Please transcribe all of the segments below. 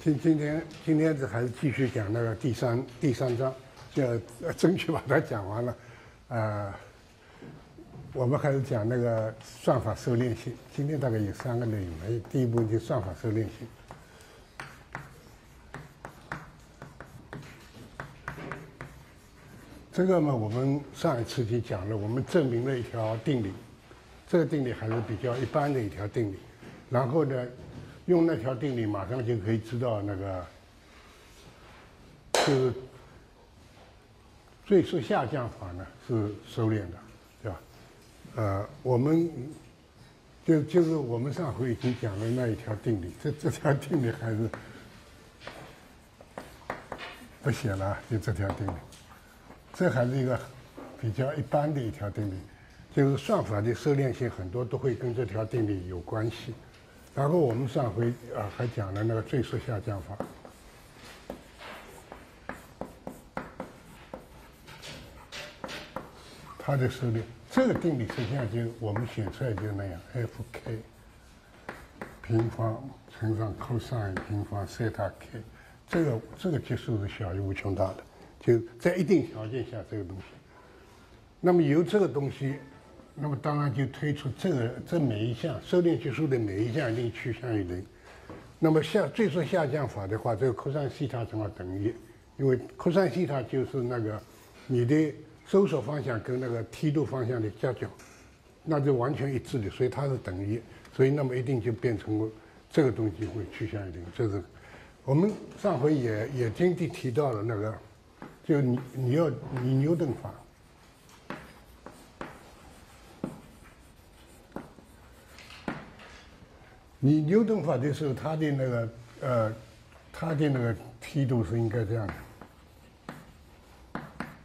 今天还是继续讲那个第三章，就争取把它讲完了。我们还是讲那个算法收敛性。今天大概有3个内容，第一部分就算法收敛性。这个嘛，我们上一次已经讲了，我们证明了一条定理，这个定理还是比较一般的一条定理。然后呢，用那条定理马上就可以知道那个就是最速下降法呢是收敛的，对吧？我们就是我们上回已经讲了那一条定理，这条定理还是不写了，就这条定理。这还是一个比较一般的一条定理，就是算法的收敛性很多都会跟这条定理有关系。然后我们上回还讲了那个最速下降法，它的收敛，这个定理实际上就我们写出来就那样 ，fk 平方乘上 cosine 平方西塔 k， 这个级数是小于无穷大的。就在一定条件下，这个东西，那么由这个东西，那么当然就推出这每一项收敛级数的每一项一定趋向于0。那么最速下降法的话，这个 cosine 西塔正好等于，因为 cosine 西塔就是那个你的收缩方向跟那个梯度方向的夹角，那就完全一致的，所以它是等于，所以那么一定就变成这个东西会趋向于0。这是我们上回也经地提到了那个。就你牛顿法，你牛顿法的时候，它的那个梯度是应该这样的，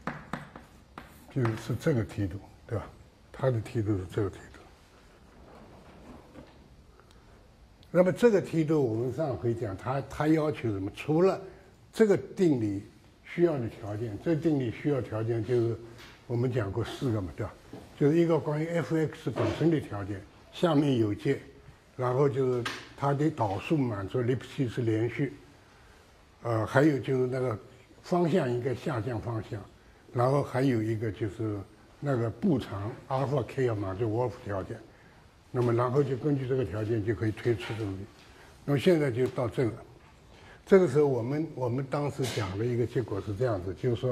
就是这个梯度，对吧？它的梯度是这个梯度。那么这个梯度，我们上回讲，它要求什么？除了这个定理需要的条件，这定理需要条件就是我们讲过4个嘛，对吧？就是一个关于 f(x) 本身的条件，下面有界，然后就是它的导数满足 ellipse 是连续，还有就是那个方向应该下降方向，然后还有一个就是那个步长 alpha k 要满足沃尔夫条件，那么然后就根据这个条件就可以推出这个。那么现在就到这个。这个时候，我们当时讲了一个结果是这样子，就是说，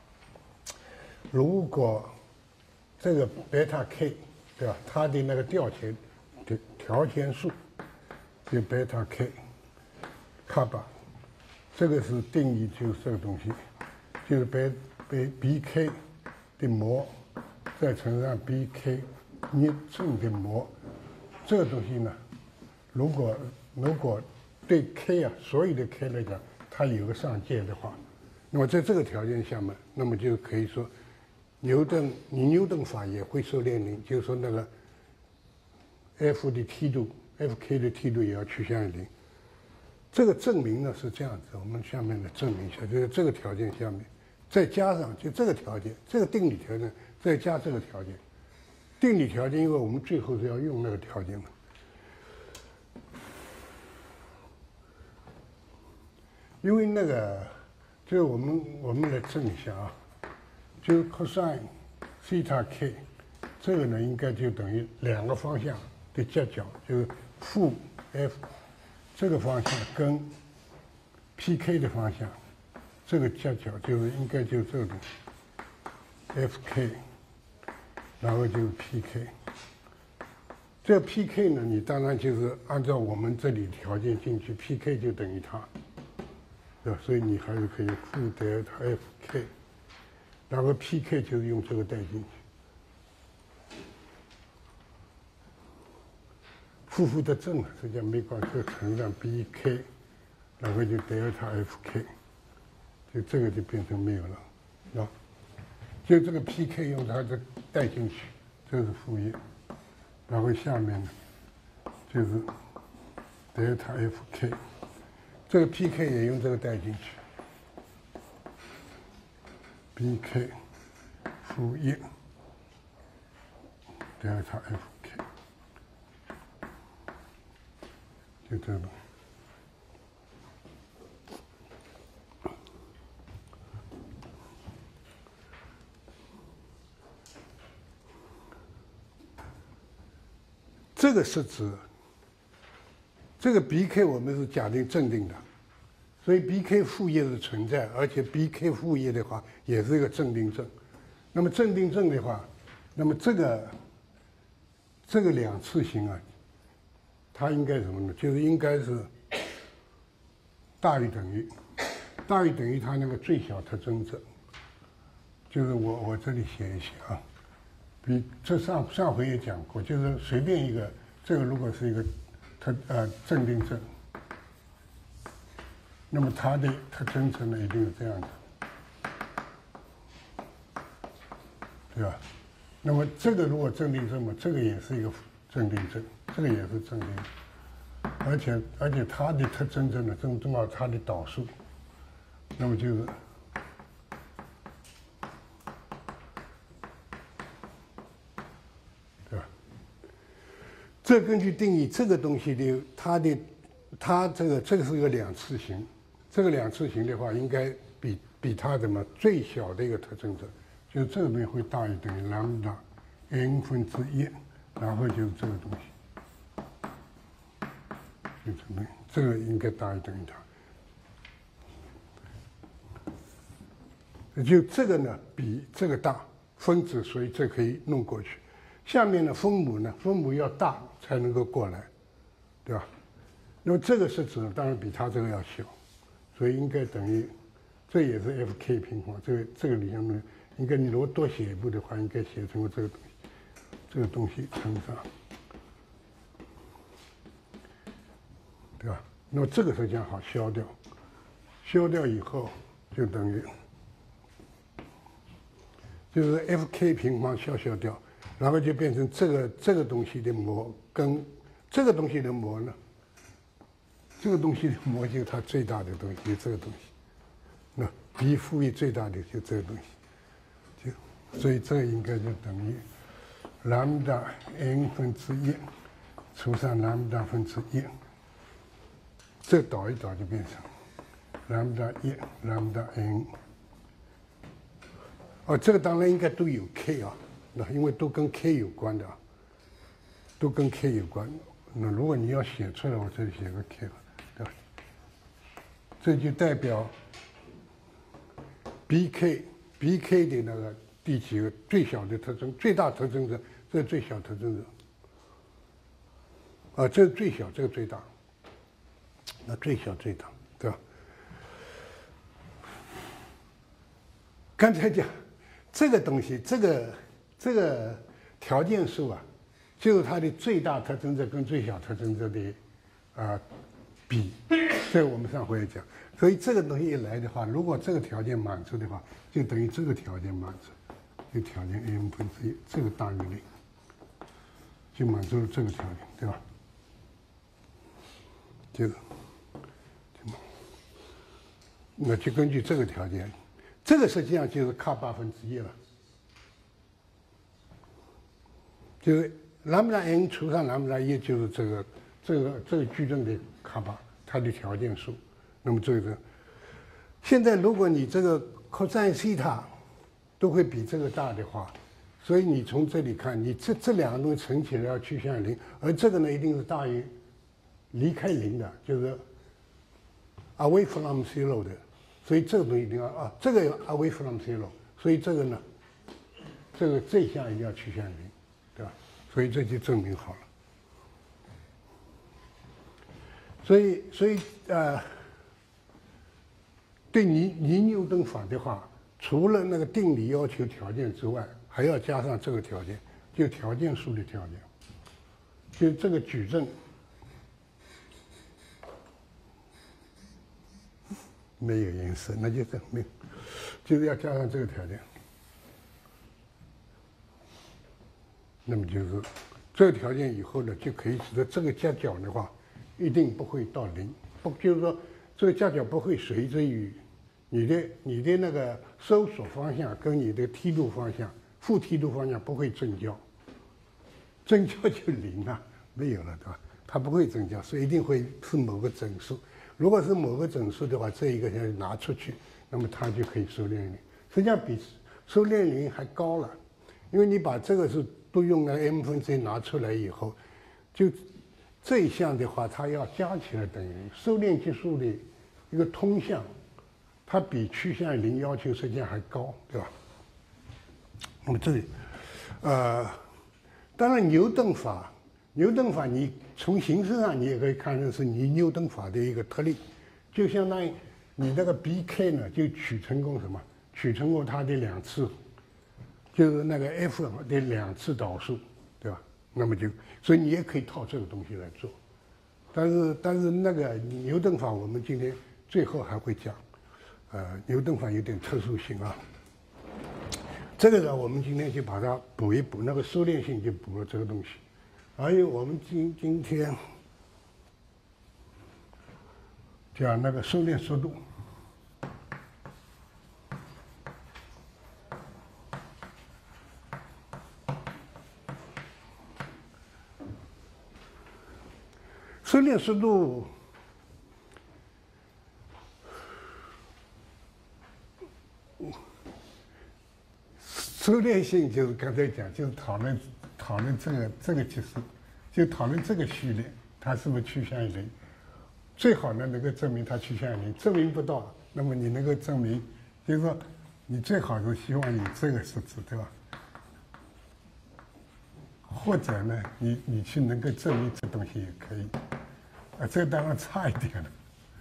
如果这个贝塔 k， 对吧？它的那个调前的条件数，就贝塔 k， 卡巴，这个是定义就是这个东西，就是bk 的模再乘上 bk 逆正的模，这个东西呢，如果对 k 啊，所有的 k 来讲，它有个上界的话，那么在这个条件下面，那么就可以说，牛顿法也会受敛0，就是说那个 f 的梯度 ，fk 的梯度也要趋向于0。这个证明呢是这样子，我们下面来证明一下，就是这个条件下面，再加上就这个条件，这个定理条件，再加这个条件，定理条件，因为我们最后是要用那个条件嘛。因为那个，就是我们来证一下啊，就是 cosine 西塔 k， 这个呢应该就等于2个方向的夹角，就是负 f 这个方向跟 pk 的方向，这个夹角就是应该就是这个东西 fk， 然后就是 pk。这个 pk 呢，你当然就是按照我们这里条件进去 ，pk 就等于它。所以你还是可以负德尔塔 fk， 然后 pk 就是用这个带进去，负的正实际上没关系，就乘上 bk， 然后就德尔塔 fk， 就这个就变成没有了，啊，就这个 pk 用它这带进去，这是负1，然后下面呢就是德尔塔 fk。这个 pk 也用这个带进去 ，bk 负1德尔塔 fk， 就这个。 这个是指这个 bk 我们是假定正定的，所以 bk 负叶是存在，而且 bk 负叶的话也是一个正定正。那么正定正的话，那么这个两次形啊，它应该什么呢？就是应该是大于等于它那个最小特征值。就是我这里写一写啊，比这上回也讲过，就是随便一个，这个如果是一个正定正，那么它的特征值呢一定是这样的，对吧？那么这个如果正定正嘛，这个也是一个正定正，这个也是正定，而且它的特征值呢正好它的导数，那么就是对吧？这根据定义，这个东西的它这个是一个两次形，这个两次形的话，应该比它的最小的一个特征值，就是这个东西会大于等于 lambda n 分之一，然后就是这个东西，就这个应该大于等于它。就这个呢比这个大分子，所以这可以弄过去。下面的分母要大才能够过来，对吧？那么这个式子呢，当然比它这个要小，所以应该等于，这也是 fk 平方。这个里面应该你如果多写一步的话，应该写成这个东西乘上，对吧？那么这个实际上好消掉，消掉以后就等于，就是 fk 平方消掉，然后就变成这个东西的模跟这个东西的模呢，这个东西的模就是它最大的东西，就这个东西。那 b 负一最大的就这个东西，所以这个应该就等于 lambda n 分之一除上 lambda 分之一，这导一导就变成 lambda 1 lambda n。这个当然应该都有 k 啊，那因为都跟 k 有关的，都跟 k 有关。那如果你要写出来，我这里写个 k 吧，对吧？这就代表 bk 的那个第几个最小的特征，最大特征值，这是最小特征值。这是最小，这个最大。那最小最大，对吧？刚才讲这个东西，这个条件数啊，就是它的最大特征值跟最小特征值的比。这个我们上回也讲。所以这个东西一来的话，如果这个条件满足的话，就等于这个条件满足，就条件 m 分之一，这个大于0，就满足了这个条件，对吧？那就根据这个条件，这个实际上就是卡1/8了，就是lambda n 除上lambda 1就是这个矩阵的卡巴，它的条件数。那么这个，现在如果你这个 cos 西塔都会比这个大的话，所以你从这里看，你这两个东西乘起来要趋向于0，而这个呢一定是大于离开0的，就是 away from 0 的，所以这个东西一定要这个 away from 0，所以这个呢，这一项一定要趋向于0，对吧？所以这就证明好了。所以对尼牛顿法的话，除了那个定理要求条件之外，还要加上这个条件，就条件数的条件，就这个矩阵没有颜色，那就是没有，就是要加上这个条件。那么就是这个条件以后呢，就可以使得这个夹角的话，一定不会到0，不就是说这个夹角不会随着于你的那个收缩方向跟你的梯度方向、负梯度方向不会正交，正交就0了，没有了，对吧？它不会正交，所以一定会是某个整数。如果是某个整数的话，这一个要拿出去，那么它就可以收敛0，实际上比收敛0还高了，因为你把这个是都用了 m 分之一拿出来以后， 就这一项的话，它要加起来等于收敛技术的一个通项，它比趋向于零要求实际上还高，对吧？那么这里，当然牛顿法你从形式上你也可以看成是牛顿法的一个特例，就相当于你那个 bk 呢就取成功什么？取成功它的2次，就是那个 f 的2次导数，对吧？那么所以你也可以套这个东西来做，但是那个牛顿法我们今天最后还会讲，牛顿法有点特殊性啊。这个呢，我们今天就把它补一补，那个收敛性就补了这个东西。还有我们今天讲那个收敛速度。收敛速度，收敛性就是刚才讲，就是讨论这个技术，就讨论这个序列它是不是趋向于零，最好呢能够证明它趋向于零，证明不到，那么你能够证明，就是说你最好是希望有这个数字，对吧？或者呢，你去能够证明这东西也可以。这个当然差一点了，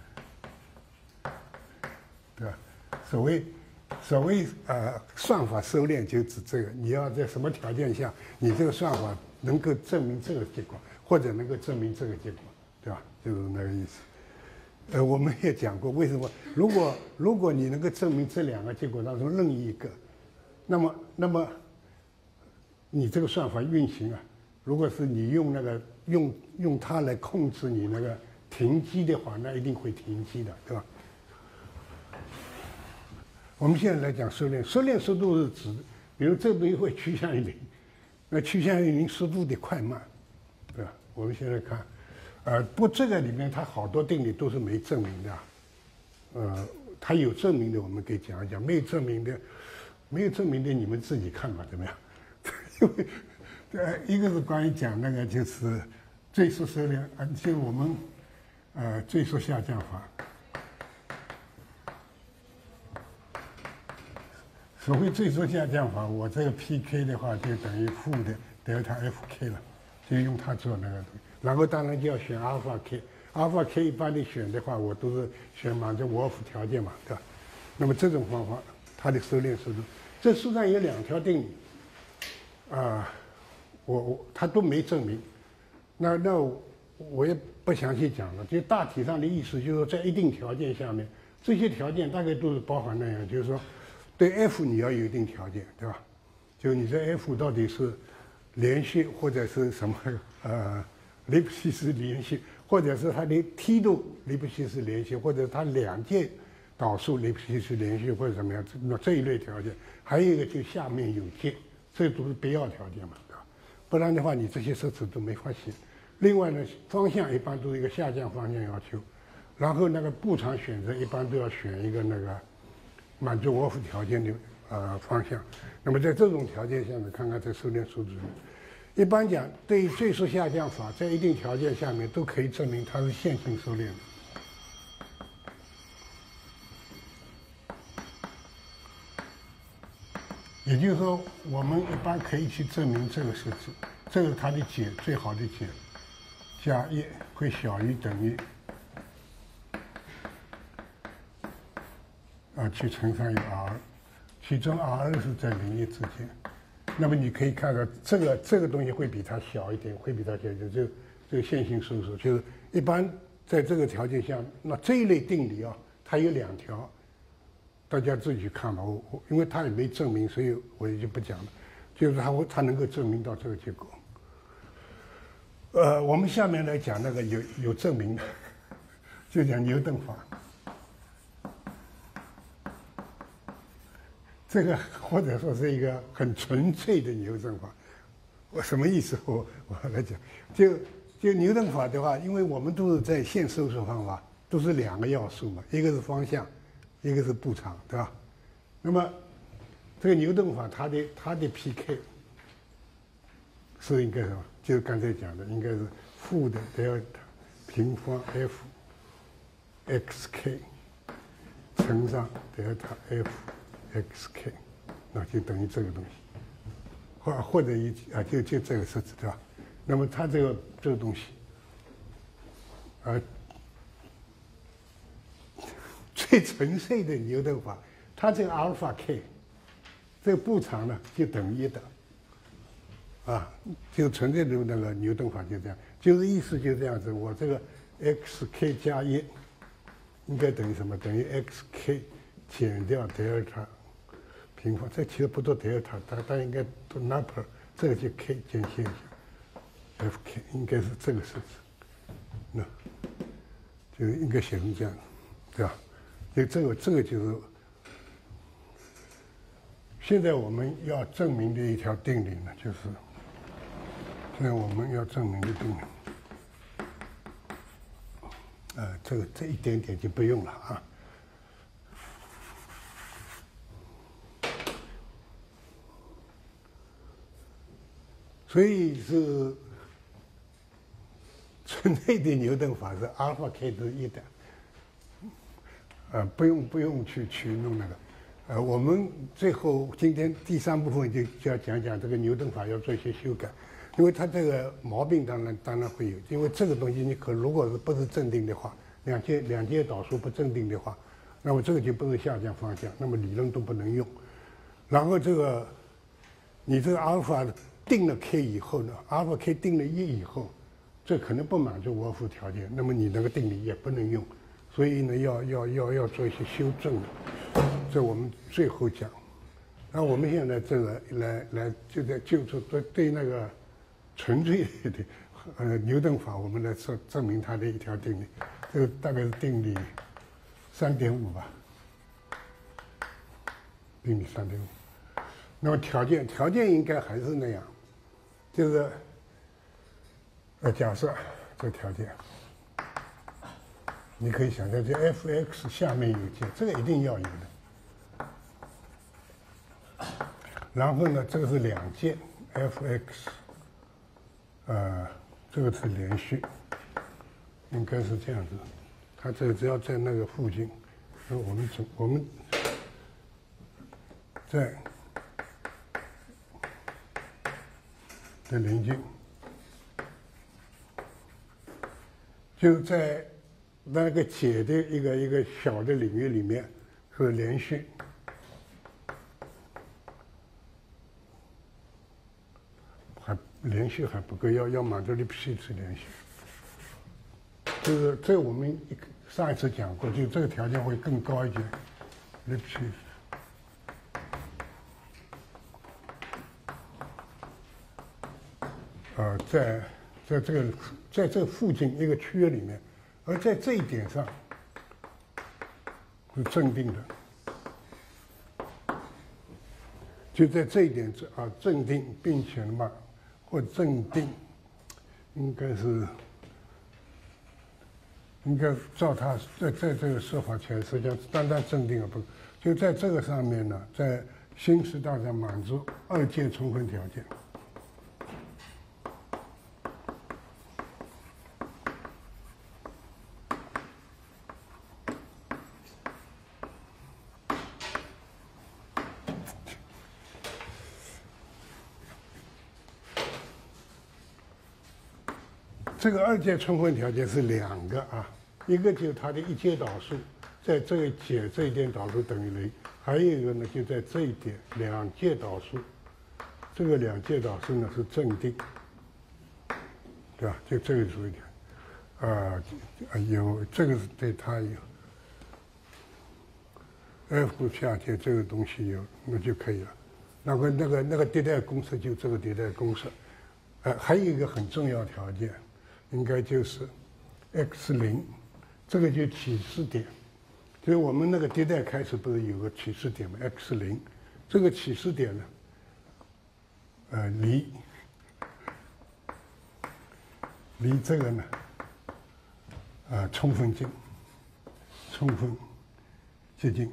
对吧？所谓算法收敛就指这个，你要在什么条件下，你这个算法能够证明这个结果，或者能够证明这个结果，对吧？就是那个意思。我们也讲过，为什么如果你能够证明这2个结果当中任意一个，那么你这个算法运行啊，如果是你用那个用它来控制你那个停机的话，那一定会停机的，对吧？我们现在来讲收敛，收敛速度是指，比如这个东西会趋向于零，那趋向于零速度的快慢，对吧？我们现在看，不过这个里面它好多定理都是没证明的，它有证明的我们可以讲一讲，没有证明的你们自己看吧，怎么样？因为一个是关于讲那个就是最速收敛，就我们最速下降法。所谓最速下降法，我这个 pk 的话就等于负的德尔塔 fk 了，就用它做那个东西。然后当然就要选阿尔法 k， 阿尔法 k 一般的选的话，我都是选满足沃尔夫条件嘛，对吧？那么这种方法，它的收敛速度，这书上有2条定理，它都没证明，那我也不详细讲了，就大体上的意思就是说，在一定条件下面，这些条件大概都是包含那样，就是说，对 f 你要有一定条件，对吧？就你这 f 到底是连续或者是什么雷布西斯连续，或者是它的梯度雷布西斯连续，或者它2届导数雷布西斯连续或者怎么样，这一类条件。还有一个就下面有界，这都是必要条件嘛，对吧？不然的话，你这些设置都没法写。另外呢，方向一般都是一个下降方向要求，然后那个步长选择一般都要选一个那个满足沃尔夫条件的方向。那么在这种条件下呢，看看这收敛数值，一般讲对于最速下降法，在一定条件下面都可以证明它是线性收敛的。也就是说，我们一般可以去证明这个数字，这是它的解，最好的解，加1会小于等于去乘上一个 r， 其中 r 是在0、1之间。那么你可以看到，这个东西会比它小一点，会比它小一点。这个线性收缩，就是一般在这个条件下，那这一类定理啊，它有2条。大家自己去看吧，因为他也没证明，所以我也就不讲了。就是他能够证明到这个结果。我们下面来讲那个有证明的，就讲牛顿法。这个或者说是一个很纯粹的牛顿法。我什么意思？我来讲，就牛顿法的话，因为我们都是在线收缩方法，都是2个要素嘛，一个是方向。一个是步长，对吧？那么这个牛顿法它的 pk 是应该什么？就是刚才讲的，应该是负的德尔塔平方 f xk 乘上德尔塔 f xk， 那就等于这个东西，或者就这个式子，对吧？那么它这个东西，最纯粹的牛顿法，它这个阿尔法 k 这个步长呢就等于1的，就纯粹的那个牛顿法就这样，就是意思就是这样子。我这个 xk 加1应该等于什么？等于 xk 减掉德尔塔平方。这其实不做德尔塔，它应该做 number， 这个就 k 减线一下 ，fk 应该是这个式子，那就应该写成这样，对吧？这个就是现在我们要证明的一条定理呢，就是现在我们要证明的定理。这一点点就不用了啊。所以是纯粹的牛顿法是阿尔法 k 是1的，不用去弄那个。我们最后今天第3部分就要讲讲这个牛顿法要做一些修改，因为它这个毛病当然会有，因为这个东西你如果不是正定的话，两阶导数不正定的话，那么这个就不是下降方向，那么理论都不能用。然后你这个阿尔法定了 k 以后呢，阿尔法 k 定了1以后，这可能不满足沃夫条件，那么你那个定理也不能用，所以呢要做一些修正的。这我们最后讲。那我们现在这个来就是对那个纯粹的牛顿法，我们来证明它的一条定理。这个大概是定理3.5吧，定理3.5。那么条件应该还是那样，就是假设这条件，你可以想象这 f(x) 下面有件，这个一定要有的。然后呢，这个是2件 f(x)， 这个是连续，应该是这样子。它这个只要在那个附近，我们在的邻近，就在那个解的一个小的领域里面是连续。连续还不够，要满足Lipschitz连续。就是这我们上一次讲过，就这个条件会更高一点，Lipschitz。在这个附近一个区域里面，而在这一点上是正定的，就在这一点正定，并且嘛。或正定，应该照他在这个说法前，实际上单正定不，就在这个上面呢，在新时代上满足2阶充分条件。这个2阶充分条件是2个一个就是它的1阶导数，在这个解这一点导数等于0，还有一个呢就在这一点2阶导数，这个2阶导数呢是正定，对吧？就这个注意点，有这个是对它有 f 下阶这个东西有，那就可以了。然后那个迭代公式就这个迭代公式，还有一个很重要条件。应该就是 x0， 这个就起始点，就是我们那个迭代开始不是有个起始点吗 ？x0， 这个起始点呢，离这个呢，充分接近。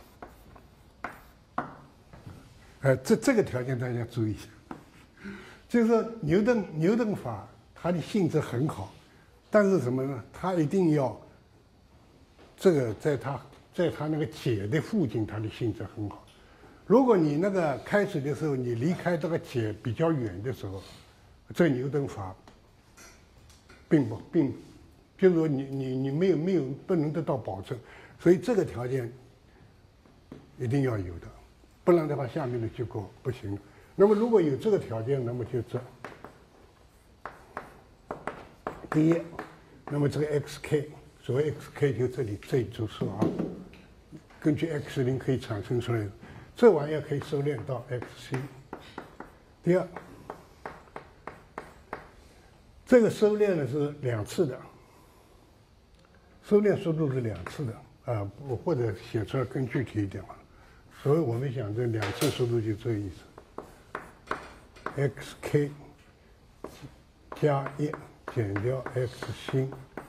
这个条件大家注意一下。 就是说牛顿法它的性质很好，但是什么呢？它一定要这个在它那个解的附近，它的性质很好。如果你那个开始的时候你离开这个解比较远的时候，这牛顿法并就是说你没有不能得到保证，所以这个条件一定要有的，不然的话下面的结构不行。那么如果有这个条件，那么就这第一，那么这个 xk， 所谓 xk 就这里这一组数啊，根据 x0可以产生出来的，这玩意儿可以收敛到 xc。第二，这个收敛呢是2次的，收敛速度是2次的啊，或者写出来更具体一点嘛。所以我们想这2次速度就这个意思 ，xk 加1减掉 x 星，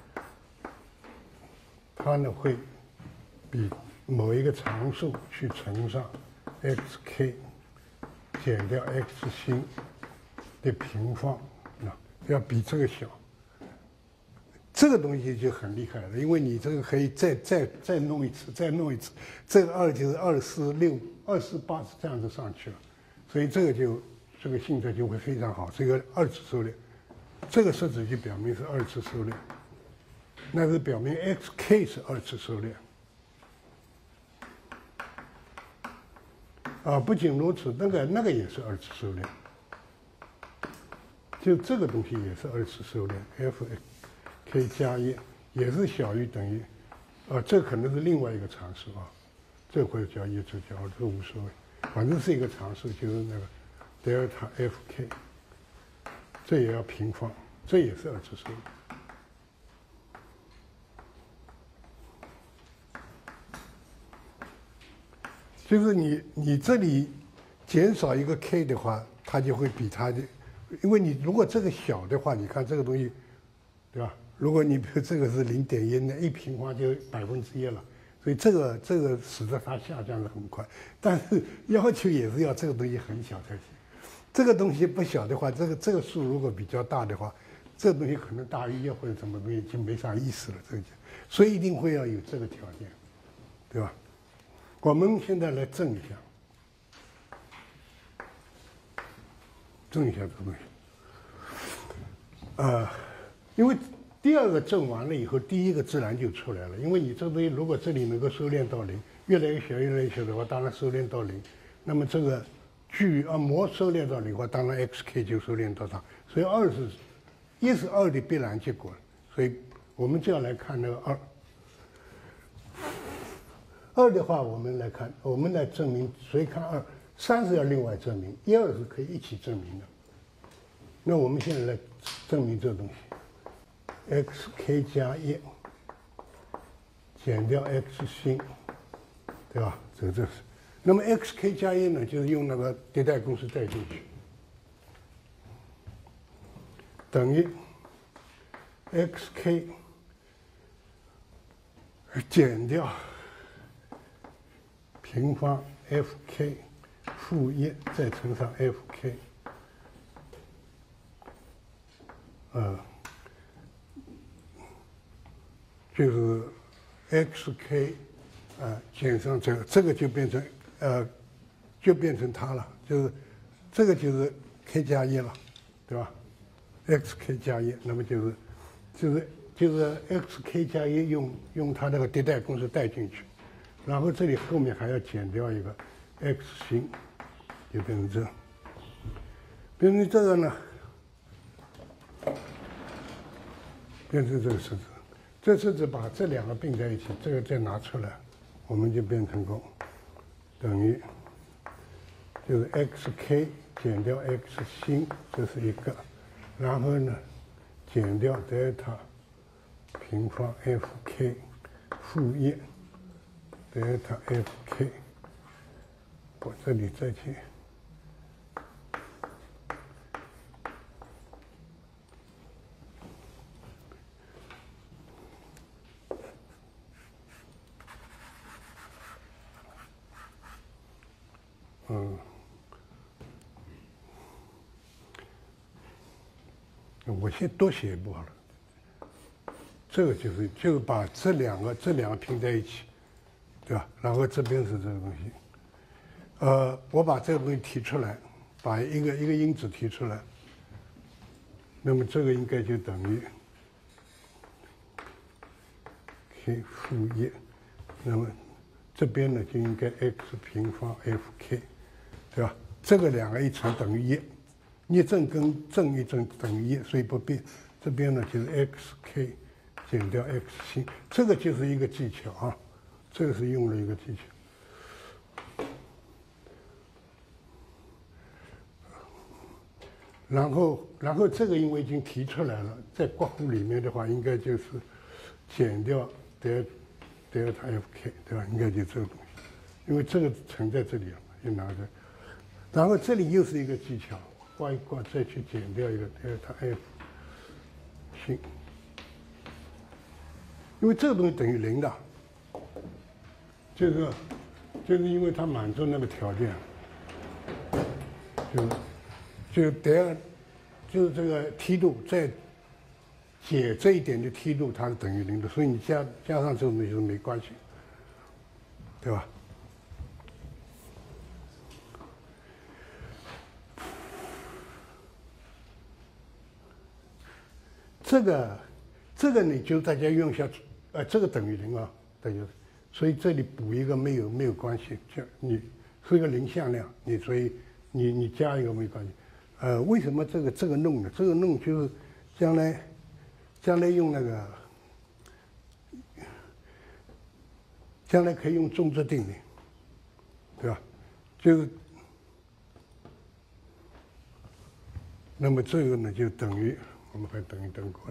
它呢会比某一个常数去乘上 xk 减掉 x 星的平方，要比这个小。这个东西就很厉害了，因为你这个可以再弄一次，再弄一次，这个2就是246、248是这样子上去了，所以这个性质就会非常好，这个2次收敛，这个式子就表明是2次收敛，那是表明 xk 是2次收敛。啊，不仅如此，那个也是2次收敛，就这个东西也是2次收敛 ，f(k 加1)也是小于等于，这可能是另外一个常数啊，这或者叫1，这叫这无所谓，反正是一个常数，就是那个德尔塔 fk， 这也要平方，这也是2次收敛。就是你这里减少一个 k 的话，它就会比它的，因为你如果这个小的话，你看这个东西，对吧？如果你比如这个是0.1，那1平方就1%了，所以这个使得它下降的很快。但是要求也是要这个东西很小才行。这个东西不小的话，这个数如果比较大的话，这个东西可能大于1或者什么东西就没啥意思了。这个，所以一定会要有这个条件，对吧？我们现在来证一下，这个东西。因为第2个证完了以后，第1个自然就出来了。因为你这个东西如果这里能够收敛到0，越来越小越来越小的话，当然收敛到0。那么这个模收敛到0的话，当然 xk 就收敛到它。所以1是2的必然结果。所以我们就要来看那个2的话，我们来证明，所以看3是要另外证明，1、2是可以一起证明的。那我们现在来证明这个东西 ，xk 加1减掉 x 星，对吧？这是。那么 xk 加1呢，就是用那个迭代公式代进去，等于 xk 减掉平方 fk 负1再乘上 fk， 就是 xk 减上这个就变成它了，就是这个就是 k 加1了，对吧 ？xk 加1，那么就是 xk 加1用它那个迭代公式代进去。然后这里后面还要减掉一个 x 星，就变成这。变成这个呢，变成这个式子。这式子把这2个并在一起，这个再拿出来，我们就变成功，等于就是 xk 减掉 x 星，这是一个，然后呢减掉德尔塔平方 fk 负1。德尔塔 fk， 我这里再去， 我先多写一步好了。这个就是把这两个拼在一起，对吧？然后这边是这个东西，我把这个东西提出来，把一个因子提出来，那么这个应该就等于 k 负1，那么这边呢就应该 x 平方 fk， 对吧？这个两个一乘等于1，逆正跟正一正等于1，所以不变。这边呢就是 xk 减掉 x 星，这个就是一个技巧啊，这个是用了一个技巧。然后这个因为已经提出来了，在括弧里面的话，应该就是减掉德尔塔 fk， 对吧？应该就这个东西，因为这个存在这里了嘛，就拿着。然后这里又是一个技巧，挂一挂，再去减掉一个德尔塔 f 星，因为这个东西等于0的，就是因为它满足那个条件，就是这个梯度在解这一点的梯度，它是等于0的，所以你加上这种东西是没关系，对吧？这个你就大家用一下，这个等于0啊，大家，所以这里补一个没有关系，就你是一个0向量，所以你加一个没关系。为什么这个弄呢？这个弄就是将来用那个，将来可以用中值定理，对吧？就是那么这个呢就等于，我们还等过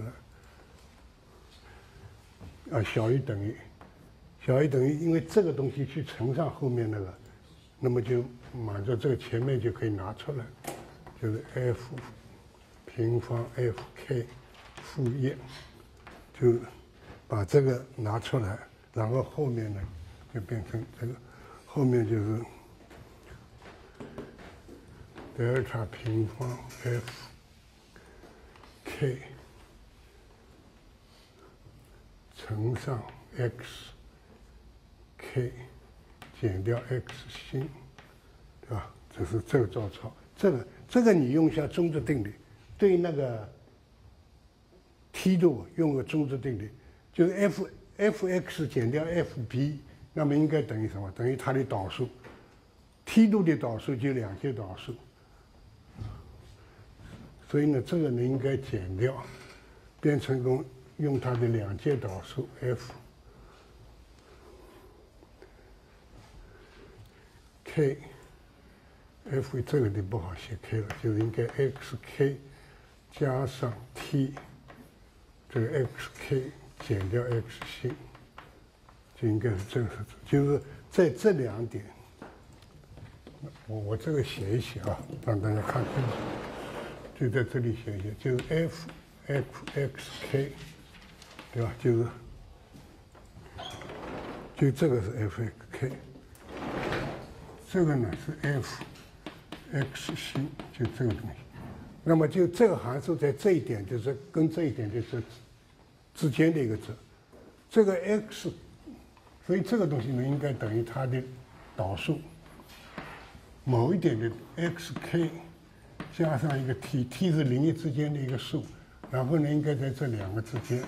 来，小于等于，因为这个东西去乘上后面那个，那么就满足这个前面就可以拿出来，就是 f 平方 fk 负1，就把这个拿出来，然后后面呢就变成这个，后面就是德尔塔平方 fk 乘上 xk 减掉 x 星，对吧？这是这个照抄。这个你用一下中值定理，对那个梯度用个中值定理，就是 fx 减掉 fb， 那么应该等于什么？等于它的导数，梯度的导数就两阶导数。所以呢，这个呢应该减掉，变成用它的两阶导数 f，k， f 这个就不好写 k 了，就是应该 xk 加上 t， 这个 xk 减掉 x 星，就应该是这个式子，就是在这两点，我这个写一写啊，让大家看清楚。就在这里写一写，就是 fxk， 对吧？就这个是 fxk， 这个呢是 fx 星，就这个东西。那么就这个函数在这一点就是跟这一点就是之间的一个值，这个 x， 所以这个东西呢应该等于它的导数，某一点的 xk。加上一个 t 是0、1之间的一个数，然后呢，应该在这两个之间，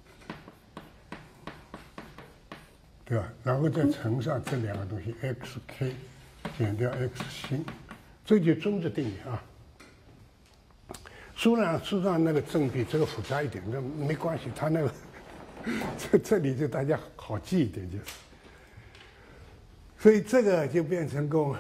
对吧？然后再乘上这两个东西 xk 减掉 x 星，这就中值定理啊。书上那个证比这个复杂一点，那没关系，它那个这里就大家好记一点就是。所以这个就变成个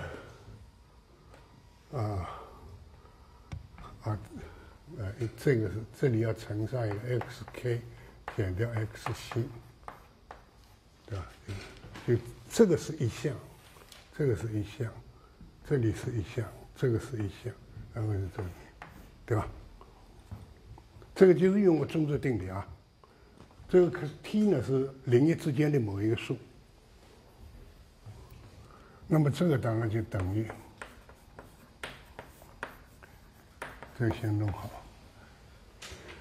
这个是这里要乘上一个 xk 减掉 x 星，对吧？就这个是一项，这个是一项，这里是一项，这个是一项，然后是这里，对吧？这个就是用个中值定理啊。这个 t 呢是0、1之间的某一个数，那么这个当然就等于。这个先弄好，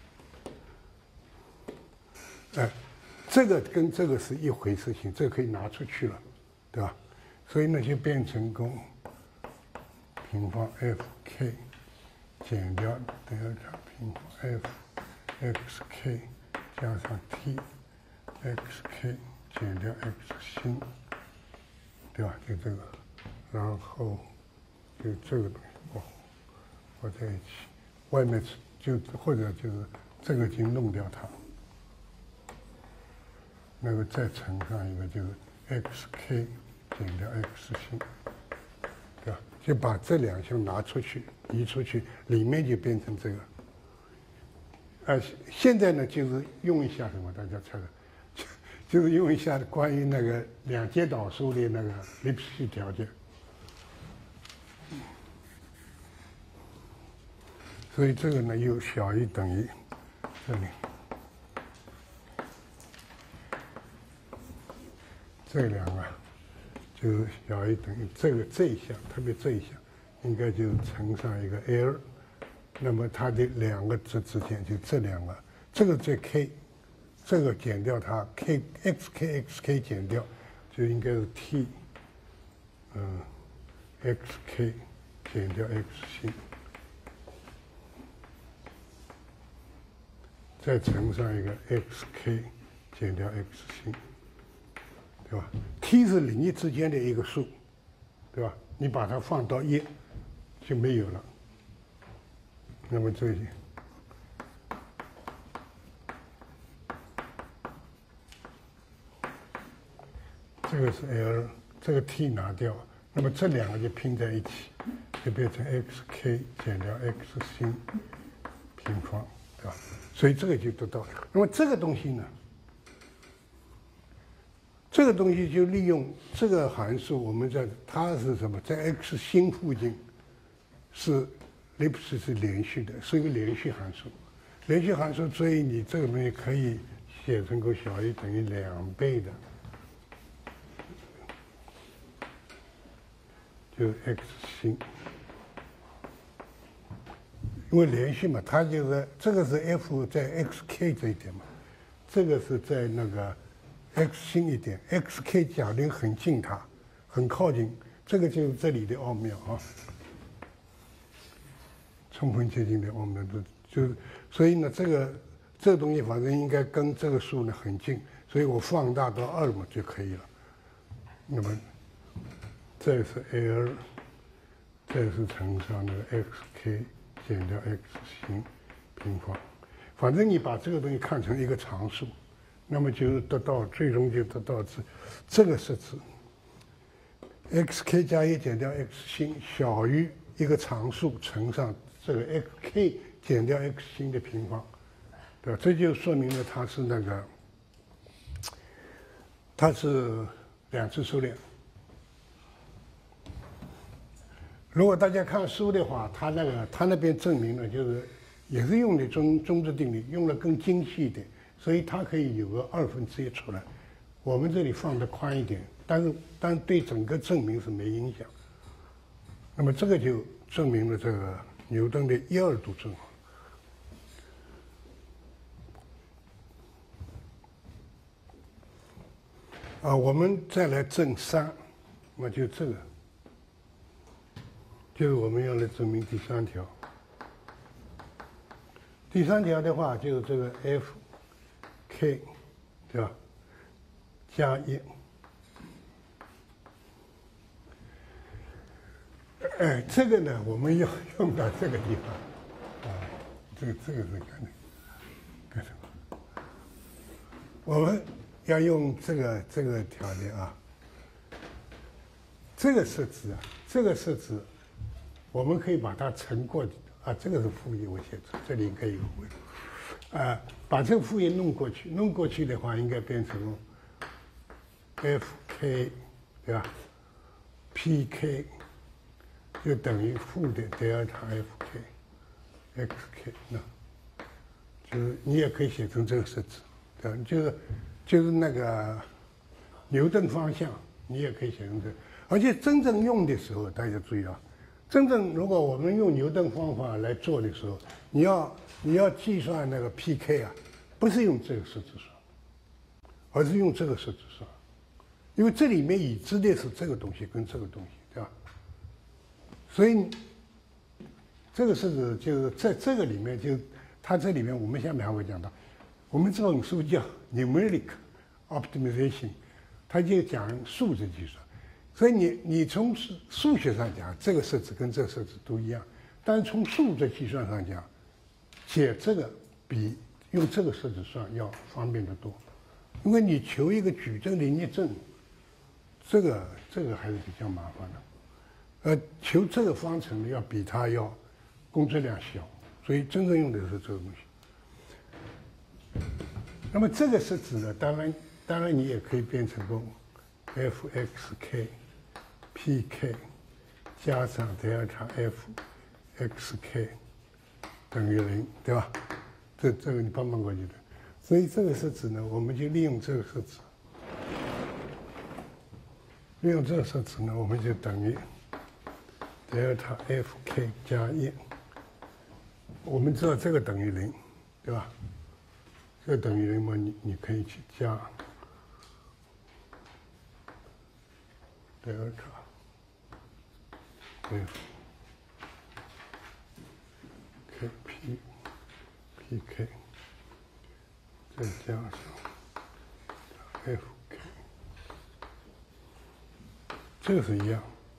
这个跟这个是一回事情，这个可以拿出去了，对吧？所以呢就变成公平方 fk 减掉德尔塔平方 f(xk) 加上 t xk 减掉 x 星，对吧？就这个，然后就这个东西和在一起，外面就或者就是这个就弄掉它，那个再乘上一个就是 xk 减掉 x 星，对吧？就把这两项拿出去移出去，里面就变成这个。现在呢就是用一下什么，大家猜的，就是用一下关于那个两阶导数的那个黎普西条件。所以这个呢又小于等于这里，这两个就小于等于这一项，特别这一项应该就乘上一个 L， 那么它的两个值之间就这两个，这个在 k， 这个减掉它 k xk 减掉，就应该是 t xk 减掉 x 星。再乘上一个 xk 减掉 x 星，对吧 ？t 是零一之间的一个数，对吧？你把它放到1就没有了。那么这些，这个是 L， 这个 t 拿掉，那么这两个就拼在一起，就变成 xk 减掉 x 星平方，对吧？所以这个就得到了。那么这个东西呢？这个东西就利用这个函数，我们在它是什么？在 x 星附近是黎普西是连续的，是一个连续函数。连续函数，所以你这个东西可以写成个小于等于2倍的，就是 x 星。因为连续嘛，它就是这个是 f 在 xk 这一点嘛，这个是在那个 x 星一点 ，xk 假定很近它，很靠近，这个就是这里的奥妙啊，充分接近的奥妙，就是，所以呢，这个东西反正应该跟这个数呢很近，所以我放大到2嘛就可以了。那么这是 L， 这是乘上那个 xk。减掉 x 星平方，反正你把这个东西看成一个常数，那么就得到最终就得到这个式子 xk 加1减掉 x 星小于一个常数乘上这个 xk 减掉 x 星的平方，对吧？这就说明了它是那个，它是两次数列。如果大家看书的话，他那边证明了，就是也是用的中值定律，用了更精细一点，所以它可以有个1/2出来。我们这里放的宽一点，但对整个证明是没影响。那么这个就证明了这个牛顿的1/2度正好。我们再来证3，那就这个。就是我们要来证明第3条。第3条的话，就是这个 f(k) 对吧？加1。这个呢，我们要用到这个地方啊，这个是干什么？我们要用这个条件啊，这个式子啊，这个式子。我们可以把它乘过啊，这个是负1，我写错，这里应该有个把这个负1弄过去的话，应该变成 fk 对吧 ？pk 就等于负的德尔塔 fk xk 那，就是你也可以写成这个式子，对吧？就是那个牛顿方向，你也可以写成这个，而且真正用的时候，大家注意啊。真正如果我们用牛顿方法来做的时候，你要计算那个 pk 啊，不是用这个式子算， 而是用这个设置算，因为这里面已知的是这个东西跟这个东西，对吧？所以这个设置就是在这个里面，就它这里面我们下面还会讲到，我们这本书叫 numeric optimization， 它就讲数字计算。所以你从数学上讲，这个设置跟这个设置都一样，但是从数字计算上讲，写这个比用这个设置算要方便得多，因为你求一个矩阵的逆证，这个还是比较麻烦的，求这个方程要比它要工作量小，所以真正用的是这个东西。那么这个设置呢，当然你也可以变成个 f(x_k)。pk 加上德尔塔 f(x_k) 等于0，对吧？这个你帮过去的，所以这个设置呢，我们就利用这个设置。利用这个设置呢，我们就等于德尔塔 f(k) 加1。我们知道这个等于0，对吧？这个等于0嘛，你可以去加德尔塔。pk 再加上 fk， 这个是一样。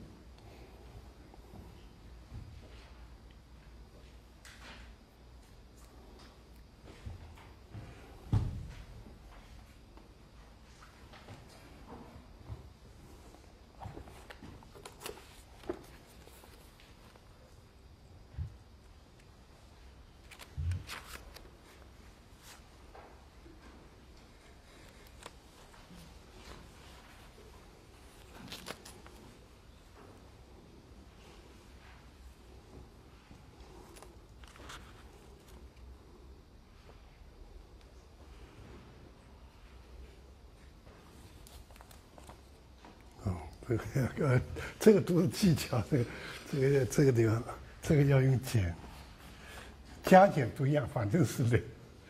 这个都是技巧，这个地方，这个要用减，加减都一样，反正是0。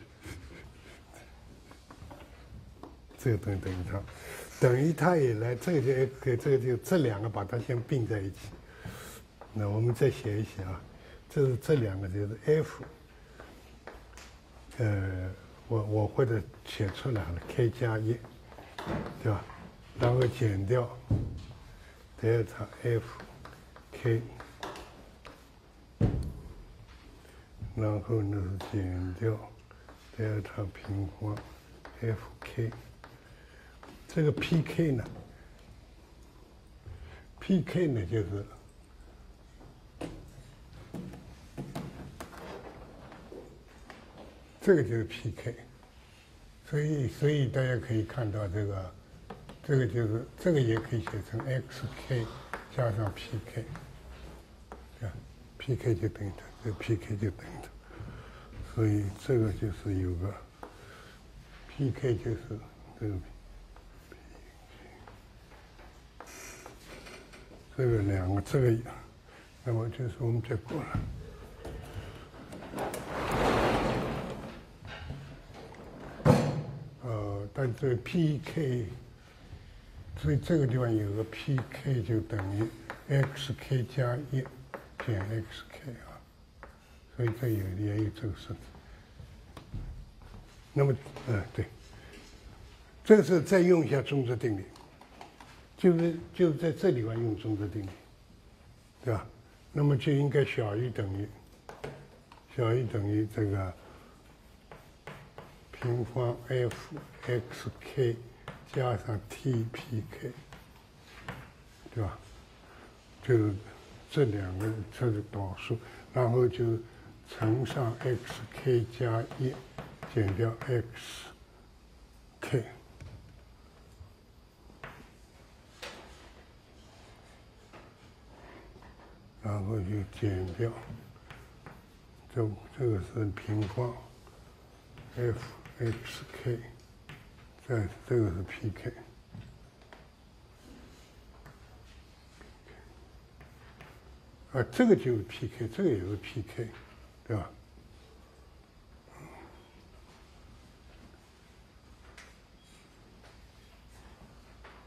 这个等于它，等于它以来，这个就 x， 这个就这两个把它先并在一起。那我们再写一写啊，这两个就是 f， 我或者写出来了 k 加1，对吧？然后减掉德尔塔 f(k)， 然后呢是减掉德尔塔平方 f(k)。这个 pk 呢 ？pk 呢就是这个就是 pk， 所以大家可以看到这个就是这个也可以写成 xk 加上 pk， 对吧 ？pk 就等于它，这个 pk 就等于它，所以这个就是有个 pk 就是这个。这个两个，这个，那么就是我们结果了。但这个 pk， 所以这个地方有个 pk 就等于 xk 加1减 xk 啊，所以这也有这个设置。那么，对，这个是再用一下中值定理。就是在这里边用中值定理，对吧？那么就应该小于等于这个平方 f(xk) 加上 t(pk)， 对吧？就是这两个这是导数，然后就乘上 xk 加1减掉 xk。然后就减掉，这个是平方 f(xk)， 这个是 pk， 这个就是 pk， 这个也是 pk， 对吧？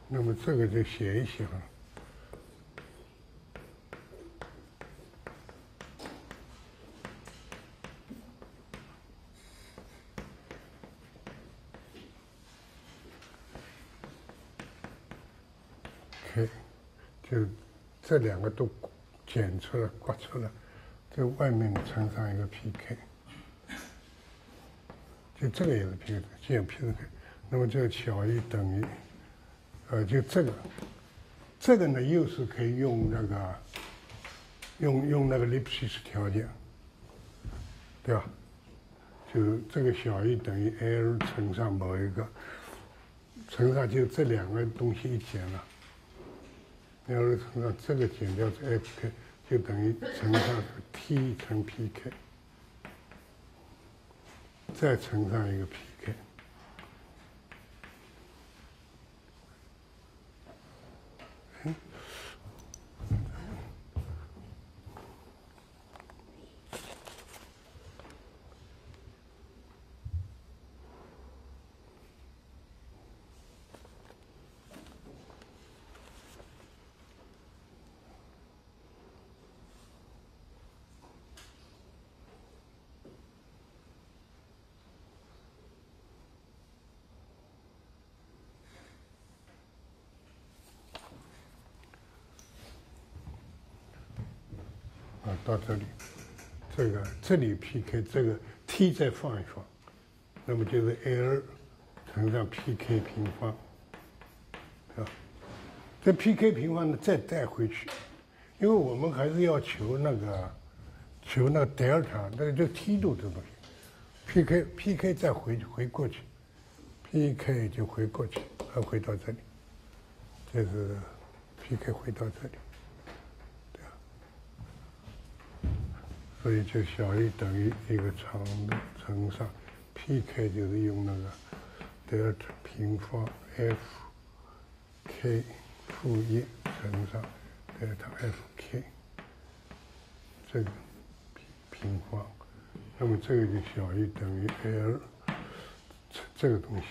那么这个就写一写了。OK， 就这两个都剪出来、刮出来，这外面乘上一个 PK， 就这个也是 PK， 建 PK， 那么这个小于等于。就这个呢，又是可以用那个用那个 Lipschitz 条件，对吧？就这个小于等于 L 乘上某一个，乘上就这两个东西一减了 ，L 乘上这个减掉这 FK， 就等于乘上 T 乘 PK， 再乘上一个 PK。到这里，这里 PK 这个 T 再放一放，那么就是 L 乘上 PK 平方，对吧？这 PK 平方呢再带回去，因为我们还是要求那个德尔塔，那个就梯度这东西。PK 再回过去 ，PK 就回过去，回到这里，这是 PK 回到这里。所以就小于等于一个长度乘上 PK， 就是用那个德尔塔平方 FK 负1乘上德尔塔 FK 这个平方，那么这个就小于等于 L 这个东西。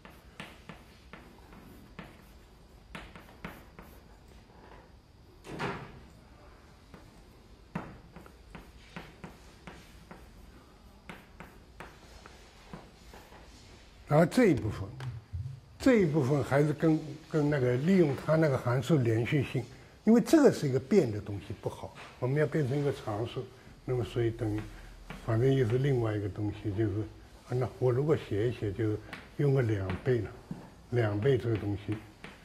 然后这一部分还是跟那个利用它那个函数连续性，因为这个是一个变的东西不好，我们要变成一个常数，那么所以等于，反正又是另外一个东西，就是那我如果写一写，就用个2倍了，2倍这个东西。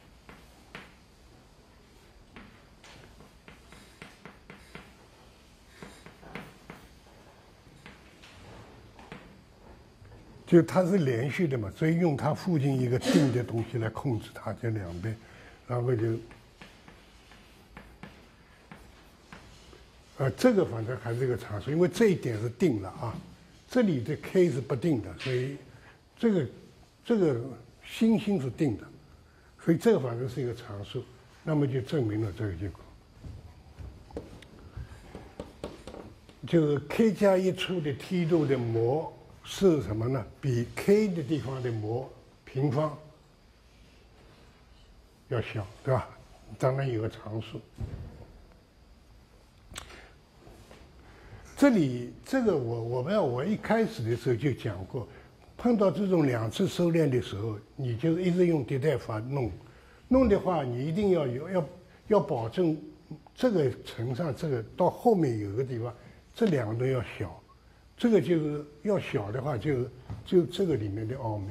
就它是连续的嘛，所以用它附近一个定的东西来控制它，就2倍，然后就，这个反正还是一个常数，因为这一点是定了啊，这里的 k 是不定的，所以这个星星是定的，所以这个反正是一个常数，那么就证明了这个结果，就是 k 加1处的梯度的模。是什么呢？比 k 的地方的模平方要小，对吧？当然有个常数。这里这个我一开始的时候就讲过，碰到这种2次收敛的时候，你就一直用迭代法弄的话，你一定要保证这个乘上这个到后面有个地方，这2个都要小。这个就是要小的话，就这个里面的奥妙，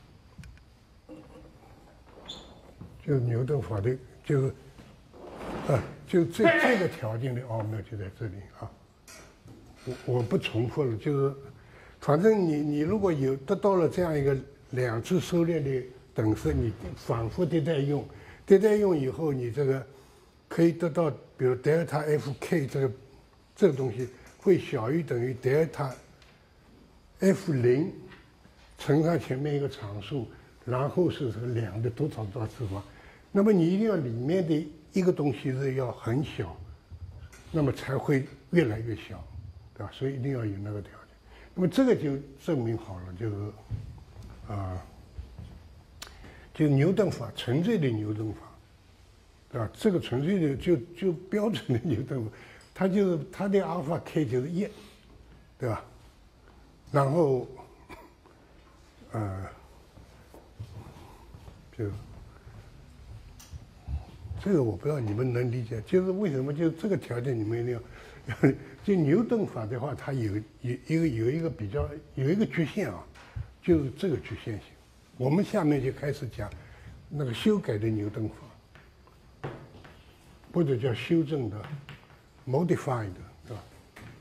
就是牛顿法的，就是就这个条件的奥妙就在这里啊。我不重复了，就是反正你如果有得到了这样一个2次收敛的等式，你反复迭代用以后，你这个可以得到，比如德尔塔 FK 这个东西。会小于等于德尔塔 F0乘上前面一个常数，然后是这个2的多少次方，那么你一定要里面的一个东西是要很小，那么才会越来越小，对吧？所以一定要有那个条件。那么这个就证明好了，就是就牛顿法，纯粹的牛顿法，对吧？这个纯粹的就标准的牛顿法，它就是它的阿尔法 k 就是1，对吧？然后就这个我不知道你们能理解，就是为什么就这个条件你们一定要，就牛顿法的话，它有一个比较有一个局限啊，就是这个局限性。我们下面就开始讲那个修改的牛顿法，或者叫修正的 （modified）， 对吧？